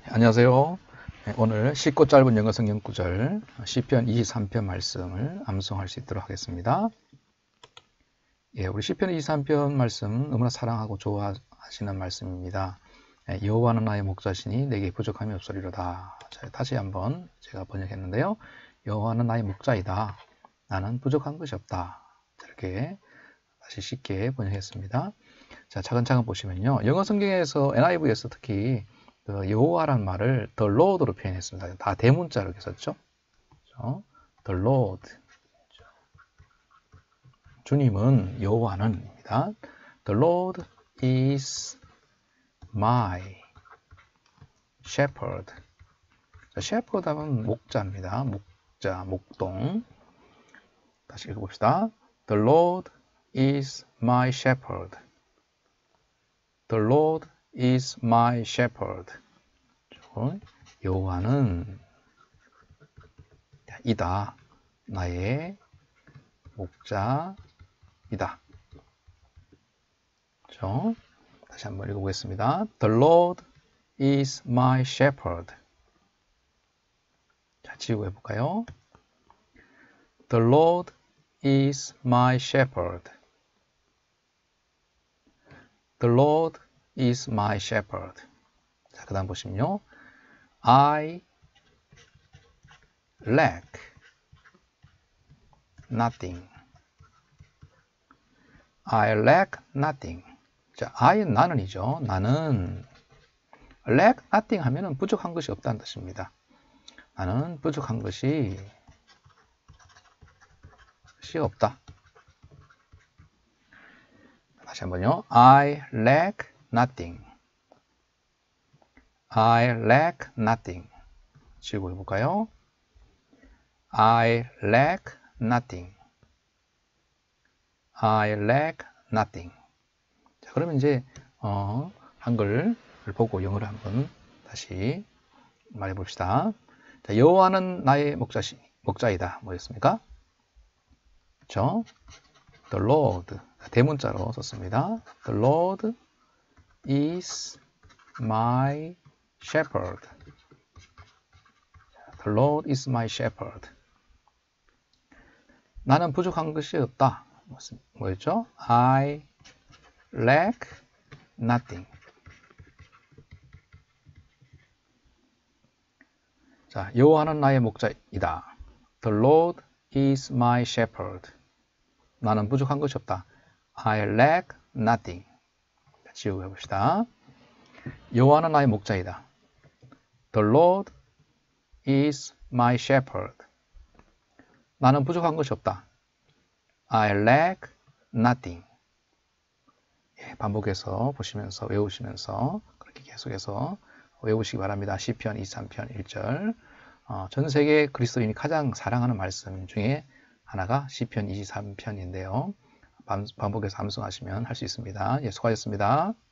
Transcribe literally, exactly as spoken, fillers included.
안녕하세요. 오늘 쉽고 짧은 영어 성경 구절 시편 이십삼 편 말씀을 암송할 수 있도록 하겠습니다. 예, 우리 시편 이십삼 편 말씀 너무나 사랑하고 좋아하시는 말씀입니다. 예, 여호와는 나의 목자시니 내게 부족함이 없으리로다. 자, 다시 한번 제가 번역했는데요. 여호와는 나의 목자이다. 나는 부족한 것이 없다. 이렇게 다시 쉽게 번역했습니다. 자, 차근차근 보시면요. 영어 성경에서 엔 아이 브이에서 특히 그 여호와란 말을 the Lord로 표현했습니다. 다 대문자로 이렇게 썼죠. 그렇죠? the Lord. 주님은 여호와는입니다. The Lord is my shepherd. 자, shepherd 하면 목자입니다. 목자, 목동. 다시 읽어봅시다. The Lord is my shepherd. The Lord is my shepherd. 여호와는 이다. 나의 목자이다. 그렇죠? 다시 한번 읽어보겠습니다. The Lord is my shepherd. 자, 지우고 해볼까요? The Lord is my shepherd. The Lord is my shepherd. 자, 그 다음 보시면요. I lack nothing. I lack nothing. 자, I 나는이죠. 나는 lack nothing 하면은 부족한 것이 없다는 뜻입니다. 나는 부족한 것이 것이 없다. 다시 한번요. I lack nothing. I lack nothing. 지우고 해볼까요? I lack nothing. I lack nothing. 자, 그러면 이제 어, 한글을 보고 영어를 한번 다시 말해봅시다. 자, 여호와는 나의 목자시, 목자이다. 뭐였습니까? 그렇죠? The Lord. 대문자로 썼습니다. The Lord is my shepherd. The Lord is my shepherd. 나는 부족한 것이 없다. 뭐였죠? I lack nothing. 자, 여호와는 나의 목자이다. The Lord is my shepherd. 나는 부족한 것이 없다. I lack nothing. 지우고 해봅시다. 여호와는 나의 목자이다. The Lord is my shepherd. 나는 부족한 것이 없다. I lack nothing. 예, 반복해서 보시면서 외우시면서 그렇게 계속해서 외우시기 바랍니다. 시편 이십삼 편 일 절. 어, 전 세계 그리스도인이 가장 사랑하는 말씀 중에 하나가 시편 이십삼 편인데요. 반복해서 암송하시면 할 수 있습니다. 예, 수고하셨습니다.